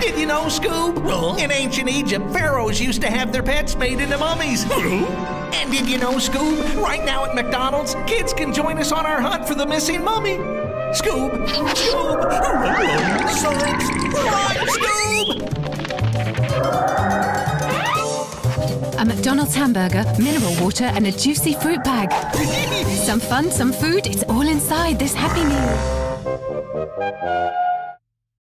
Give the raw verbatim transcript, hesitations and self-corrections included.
Did you know, Scoob? Huh? In ancient Egypt, pharaohs used to have their pets made into mummies. And did you know, Scoob? Right now at McDonald's, kids can join us on our hunt for the missing mummy. Scoob! Scoob! Science! Run, Scoob! A McDonald's hamburger, mineral water, and a juicy fruit bag. Some fun, some food, it's all inside this Happy Meal.